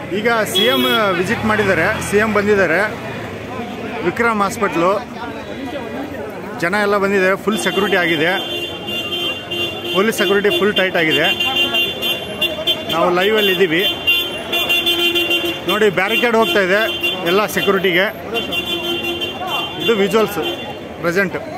ಈಗ CM visit ಮಾಡಿದ್ದಾರೆ, CM ಬಂದಿದ್ದಾರೆ ವಿಕ್ರಮ್ ಹಾಸ್ಪಿಟ್ಲು. ಜನ ಎಲ್ಲ ಬಂದಿದ್ದಾರೆ, ಫುಲ್ ಸೆಕ್ಯೂರಿಟಿ ಆಗಿದೆ, ಪೊಲೀಸ್ ಸೆಕ್ಯೂರಿಟಿ ಫುಲ್ ಟೈಟ್ ಆಗಿದೆ. ನಾವು ಲೈವಲ್ಲಿ ಇದ್ದೀವಿ ನೋಡಿ, ಬ್ಯಾರಿಕೇಡ್ ಹೋಗ್ತಾ ಇದೆ ಎಲ್ಲ ಸೆಕ್ಯೂರಿಟಿಗೆ. ಇದು ವಿಜುವಲ್ಸ್ ಪ್ರೆಸೆಂಟ್.